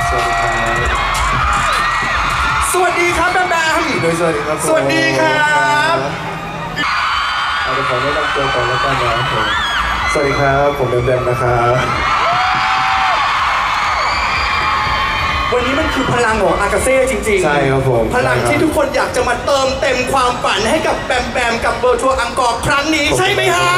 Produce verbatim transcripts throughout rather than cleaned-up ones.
สวัสดีครับสวัสดีครับแบมแบมโดยสวัสดีครับสวัสดีครับเอาไปขอแนะนำตัวก่อนแล้วกันนะครับผมสวัสดีครับผมแบมแบมนะครับวันนี้มันคือพลังของอากาเซ่จริงๆใช่ครับผมพลังที่ทุกคนอยากจะมาเติมเต็มความฝันให้กับแบมแบมกับเวิลด์ทัวร์อังกอร์ครั้งนี้ใช่ไหมฮะ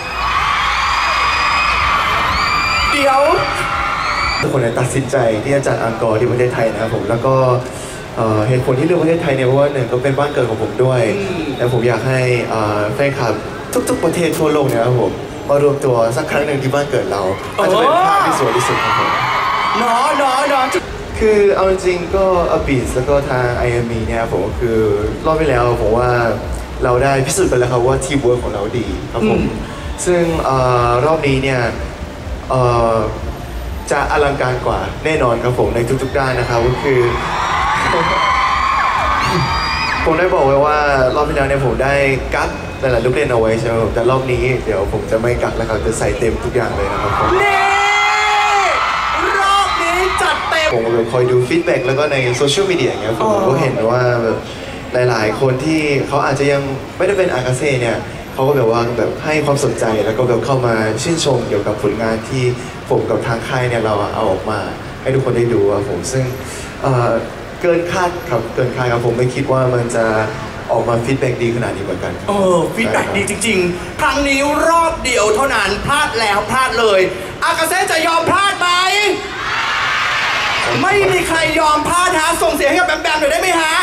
เดี๋ยวทุกคนตัดสินใจที่จะจัดอังกอร์ที่ประเทศไทยนะครับผมแล้วก็เหตุผลที่เลือกประเทศไทยเนี่ยเพราะว่าหนึ่งก็เป็นบ้านเกิดของผมด้วยและผมอยากให้แฟนคลับทุกๆประเทศทั่วโลกเนี่ยครับผมมารวมตัวสักครั้งหนึ่งที่บ้านเกิดเราอาจจะเป็นภาพที่สวยที่สุดครับผมเนาะเนาะเนาะคือเอาจริงก็อบิสแล้วก็ทาง ไอ เอ็ม อี เนี่ยผมคือรอบที่แล้วผมว่าเราได้พิสูจน์ไปแล้วครับว่าทีมเวิร์คของเราดีครับผมซึ่งรอบนี้เนี่ยจะอลังการกว่าแน่นอนครับผมในทุกๆด้านนะครับก็คือผมได้บอกไว้ว่ารอบที่แล้วเนี่ยผมได้กั๊กหลายๆลูกเล่นเอาไว้ใช่ไหมผมแต่รอบนี้เดี๋ยวผมจะไม่กั๊กแล้วครับจะใส่เต็มทุกอย่างเลยนะครับผมรอบนี้จัดเต็มผมแบบคอยดูฟีดแบ็กแล้วก็ในโซเชียลมีเดียอย่างเงี้ยผมก็เห็นว่าแบบหลายๆคนที่เขาอาจจะยังไม่ได้เป็นอากาเซ่เนี่ยเขาก็แบบว่าแบบให้ความสนใจแล้วก็แบบเข้ามาชื่นชมเกี่ยวกับผลงานที่ผมกับทางค่ายเนี่ยเราเอาออกมาให้ทุกคนได้ดูครับผมซึ่งเกินคาดครับเกินคาดครับผมไม่คิดว่ามันจะออกมาฟีดแบ็กดีขนาดนี้เหมือนกันเออฟีดแบ็กดีจริงๆครั้งนี้รอบเดียวเท่านั้นพลาดแล้วพลาดเลยอากาเซ่จะยอมพลาดไหมไม่มีใครยอมพลาดฮะส่งเสียงให้กับแบมแบมหน่อยได้ไหมฮะ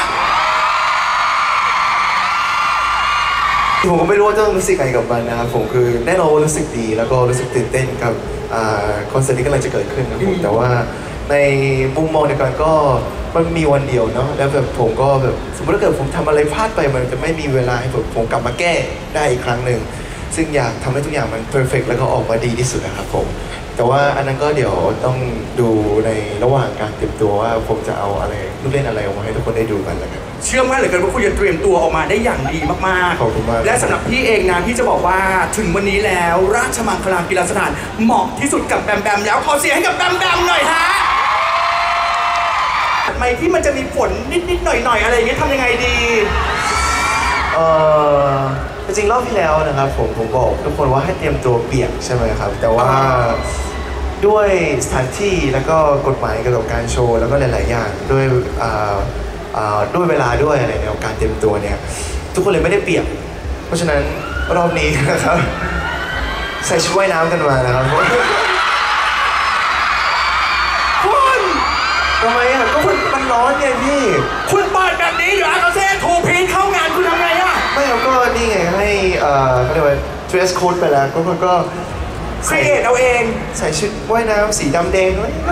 ผมก็ไม่รู้ว่าจะรู้สึกไงกับมันนะครับผมคือแน่นอนว่ารู้สึกดีแล้วก็รู้สึกตื่นเต้นกับคอนเสิร์ตที่กำลังจะเกิดขึ้นนะผมแต่ว่าในมุมมองในการก็มันมีวันเดียวเนาะแล้วแบบผมก็แบบสมมติถ้าเกิดผมทำอะไรพลาดไปมันจะไม่มีเวลาให้ผมผมกลับมาแก้ได้อีกครั้งหนึ่งซึ่งอยากทำให้ทุกอย่างมันเพอร์เฟกต์แล้วก็ออกมาดีที่สุดนะครับผมแต่ว่าอันนั้นก็เดี๋ยวต้องดูในระหว่างการเตรียมตัวว่าผมจะเอาอะไรลูกเล่นอะไรออกมาให้ทุกคนได้ดูกันแล้วกันเชื่อมั่นเหลือเกินว่าคุณจะเตรียมตัวออกมาได้อย่างดีมากๆขอบคุณมากและสำหรับพี่เองนะพี่จะบอกว่าถึงวันนี้แล้วราชมังคลากีฬาสถานเหมาะที่สุดกับแบมแบมแล้วขอเสียงให้กับแบมแบมหน่อยฮะทำไมที่มันจะมีฝนนิดๆหน่อยๆอะไรอย่างเงี้ยทำยังไงดีเออจริงๆรอบที่แล้วนะครับผมผมบอกทุกคนว่าให้เตรียมตัวเปียกใช่ไหมครับแต่ว่าด้วยสถานที่แล้วก็กฎหมายเกี่ยวกับการโชว์แล้วก็หลายๆอย่างด้วยด้วยเวลาด้วยอะไรในการเตรียมตัวเนี่ยทุกคนเลยไม่ได้เปียกเพราะฉะนั้นรอบนี้นะครับใส่ชุดว่ายน้ำกันมานะครับคุณทำไมอ่ะก็มันมันร้อนไงพี่คุณเปิดแบบนี้เดี๋ยวอากาเซ่ทูพีทเข้างานคุณทำไงอ่ะไม่เราก็นี่ไงให้เขาเรียกว่า dress code ไปแล้วก็ก็ใส่เเอาเองใส่ชุดว่ายน้ำสีดำแดงด้วย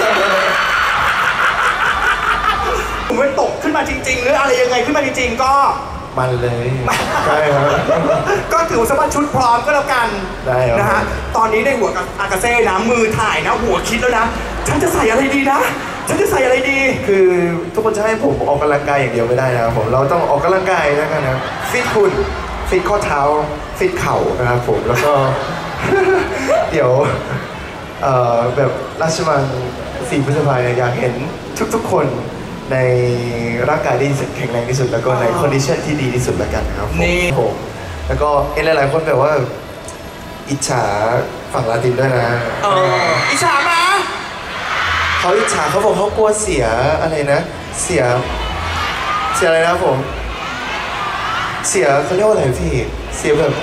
ผมไม่ตกขึ้นมาจริงๆหรืออะไรยังไงขึ้นมาจริงๆก็มันเลยใช่ครับก็ถือสภาพชุดพร้อมก็แล้วกันได้นะฮะตอนนี้ในหัวอากาเซ่นะมือถ่ายนะหัวคิดแล้วนะฉันจะใส่อะไรดีนะฉันจะใส่อะไรดีคือทุกคนจะให้ผมออกกำลังกายอย่างเดียวไม่ได้นะครับผมเราต้องออกกำลังกายแล้วกันนะฟิตหุ่นฟิตข้อเท้าฟิตเข่านะครับผมแล้วก็เดี๋ยวแบบราชมังสี่พฤษภาคมอยากเห็นทุกๆคนในร่างกายที่แข็งแรงที่สุดแล้วก็ในคอนดิชันที่ดีที่สุดแล้วกันครับผมแล้วก็เห็นหลายๆคนแบบว่าอิจฉาฝั่งลาตินด้วยนะอิจฉามาเขาอิจฉาเขาบอกเขากลัวเสียอะไรนะเสียเสียอะไรนะผมเสียเขาเรียกว่าอะไรพี่เสียแบบ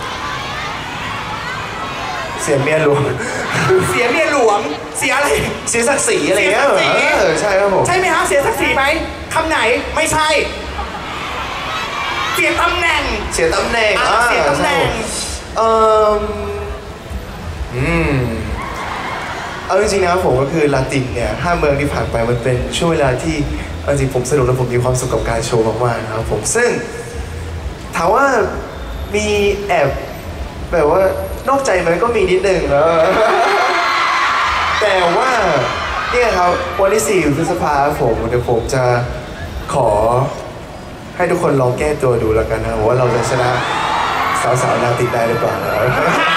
เสียเมียหลวงเสียเมียหลวงเสียอะไรเสียศักดิ์ศรีอะไรเงี้ยเออใช่ครับผมใช่ไหมฮะเสียศักดิ์ศรีไหมคำไหนไม่ใช่เสียตำแหน่งเสียตำแหน่งเสียตำแหน่งเอออืมเอาจริงๆนะครับผมก็คือลาตินเนี่ยห้าเมืองที่ผ่านไปมันเป็นช่วงเวลาที่เอาจริงผมสนุกและผมมีความสุขกับการโชว์มากๆนะครับผมซึ่งถามว่ามีแอบแบบว่านอกใจมันก็มีนิดนึงนะแต่ว่าเนี่ยครับวันที่สี่พฤษภาคมผมเดี๋ยวผมจะขอให้ทุกคนลองแก้ตัวดูแล้วกันนะว่าเราจะชนะสาวๆนาติดได้หรือเปล่า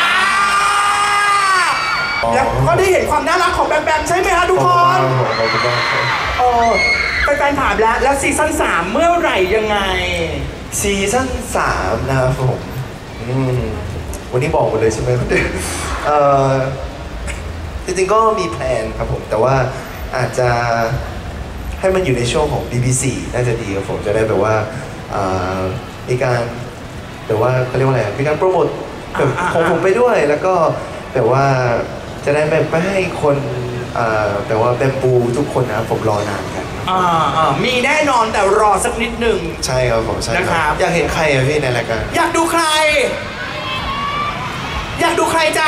แล้วก็ได้เห็นความน่ารักของแบมแบมใช่ไหมฮะทุกคนนๆถามแล้วแล้วซีซั่นสามเมื่อไหร่ยังไงซีซั่นสามนะครับผมอืมวันนี้บอกหมดเลยใช่ไหมเอ่อจริงๆก็มีแพลนครับผมแต่ว่าอาจจะให้มันอยู่ในช่วงของ บี บี ซี น่าจะดีครับผมจะได้แบบว่ามีการแบบว่าเขาเรียกว่าอะไรมีการโปรโมทแบบของผมไปด้วยแล้วก็แบบว่าจะได้แบบไม่ให้คนแบบว่าแบมบูทุกคนนะผมรอนานกันอ่ามีแน่นอนแต่รอสักนิดหนึ่งใช่ครับผมใช่ครับอยากเห็นใครอะพี่ในรายการอยากดูใครอยากดูใครจ๊ะ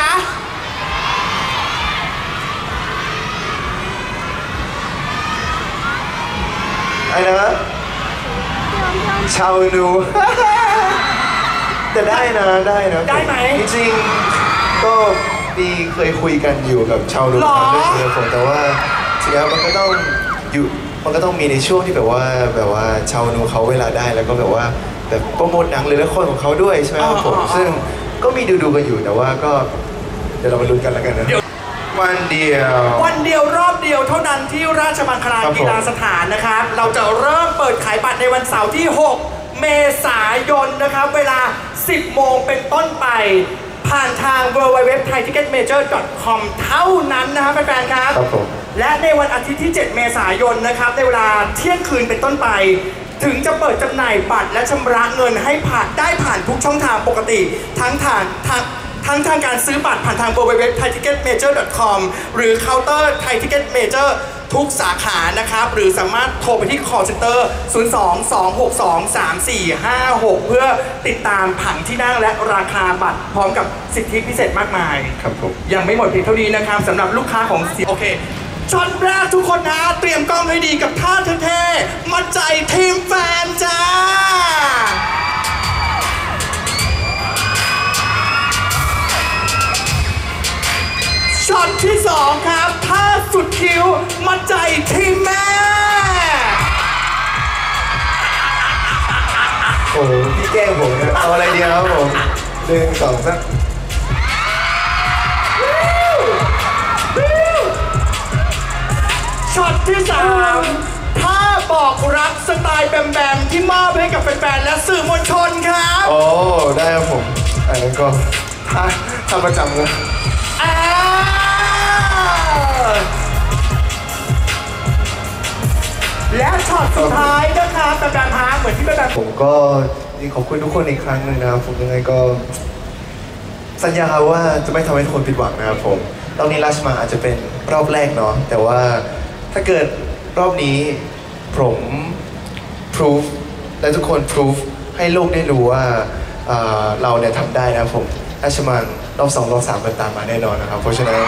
ไอ้นะชาวนูแต่ได้นะได้นะได้ไหมจริงๆก็มีเคยคุยกันอยู่กับชาวนูทำด้วยกันผมแต่ว่าจริงๆมันก็ต้องอยู่มันก็ต้องมีในช่วงที่แบบว่าแบบว่าชาวนูเขาเวลาได้แล้วก็แบบว่าแบบโปรโมทหนังหรือละครของเขาด้วยใช่ไหมครับผมซึ่งก็มีดูดูกันอยู่แต่ว่าก็เดี๋ยวเรามาลุ้นกันแล้วกันนะวันเดียววันเดียวรอบเดียวเท่านั้นที่ราชมังคลากีฬาสถานนะครับเราจะเริ่มเปิดขายบัตรในวันเสาร์ที่หกเมษายนนะครับเวลาสิบโมงเป็นต้นไปผ่านทาง ดับเบิลยู ดับเบิลยู ดับเบิลยู ดอท ไทย ทิกเก็ต เมเจอร์ ดอท คอม เท่านั้นนะครับแฟนๆครับและในวันอาทิตย์ที่เจ็ดเมษายนนะครับในเวลาเที่ยงคืนเป็นต้นไปถึงจะเปิดจำหน่ายบัตรและชำระเงินให้ผ่านได้ผ่านทุกช่องทางปกติทั้งทางทางทั้งทางการซื้อบัตรผ่านทาง ดับเบิลยู ดับเบิลยู ดับเบิลยู ดอท ไทย ทิกเก็ต เมเจอร์ ดอท คอม หรือเคาน์เตอร์ Thai Ticket Major ทุกสาขานะครับหรือสามารถโทรไปที่ call center ศูนย์ สอง สอง หก สอง สาม สี่ ห้า หก เพื่อติดตามผังที่นั่งและราคาบัตรพร้อมกับสิทธิพิเศษมากมายครับผมยังไม่หมดเพียงเท่านี้นะครับสำหรับลูกค้าของสีโอเคช็อตแรกทุกคนนะเตรียมกล้องให้ดีกับท่าเท่ๆมัดใจทีมแฟนจ้าช็อตที่สองครับท่าสุดคิ้วมัดใจทีมแม่โอ้พี่แกล้งผมนะเอาอะไรดีครับผมหนึ่งสองสามช็อตที่สามท่าบอกรักสไตล์แบมแบมที่มอบให้กับแฟนๆและสื่อมวลชนครับโอ้ได้ครับผมอันนั้นก็ท่าท่าประจำเลยและช็อตสุดท้ายนะคะแบมแบมฮาร์เหมือนที่แบมแบมผมก็ขอบคุณทุกคนอีกครั้งหนึ่งนะครับผมยังไงก็สัญญาว่าจะไม่ทำให้ทุกคนผิดหวังนะครับผมรอบนี้ราชมังอาจจะเป็นรอบแรกเนาะแต่ว่าถ้าเกิดรอบนี้ผมพิสูจน์และทุกคนพิสูจน์ให้โลกได้รู้ว่าเราเนี่ยทำได้นะครับผมราชมังรอบสองรอบสามมันตามมาแน่นอนนะครับเพราะฉะนั้น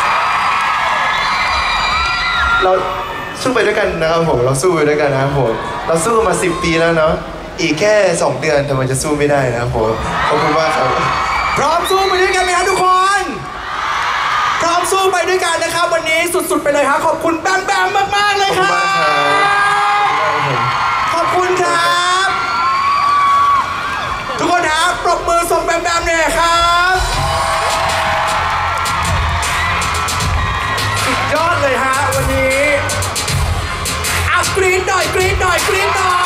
เราสู้ไปด้วยกันนะครับผมเราสู้ไปด้วยกันนะครับผมเราสู้มาสิบปีแล้วเนาะอีกแค่สองเดือนทำไมจะสู้ไม่ได้นะครับผมขอบคุณมากครับพร้อมสู้ไปด้วยกันไหมครับทุกคนพร้อมสู้ไปด้วยกันนะครับวันนี้สุดๆไปเลยครับขอบคุณแบมแบมมากๆเลยครับขอบคุณครับทุกคนครับปรบมือส่งแบมแบมเนี่ยครับสุดยอดเลยฮะวันนี้อ่ะกรี๊ดหน่อยกรี๊ดหน่อยกรี๊ดหน่อย